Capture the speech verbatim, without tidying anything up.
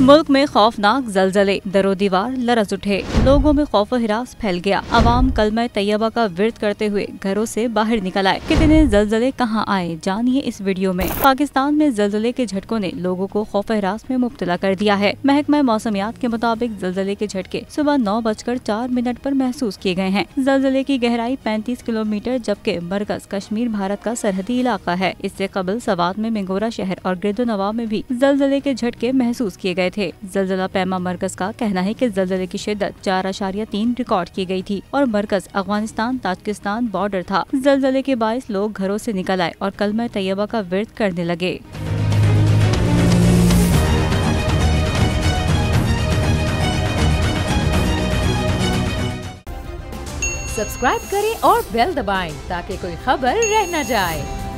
मुल्क में खौफनाक जलजले, दरो दीवार लरज उठे, लोगों में खौफ हिरास फैल गया। अवाम कलमा तैयबा का विर्द करते हुए घरों से बाहर निकल आए। कितने जलजले कहां आए, जानिए इस वीडियो में। पाकिस्तान में जलजले के झटकों ने लोगों को खौफ हिरास में मुब्तला कर दिया है। महकमा मौसमियात के मुताबिक जलजले के झटके सुबह नौ बजकर चार मिनट पर महसूस किए गए हैं। जलजले की गहराई पैंतीस किलोमीटर, जबकि मरकज कश्मीर भारत का सरहदी इलाका है। इससे कबल सवात में मिंगोरा शहर और गिरदोनवा में भी जलजले के झटके महसूस किए गए थे। जलजला पैमा मरकज का कहना है कि जलजले की शिद्दत चार आशारिया तीन रिकॉर्ड की गई थी और मरकज अफगानिस्तान ताजिकिस्तान बॉर्डर था। जलजले के बायस लोग घरों से निकल आए और कलमा तैयबा का विर्द करने लगे। सब्सक्राइब करें और बेल दबाएं ताकि कोई खबर रह न जाए।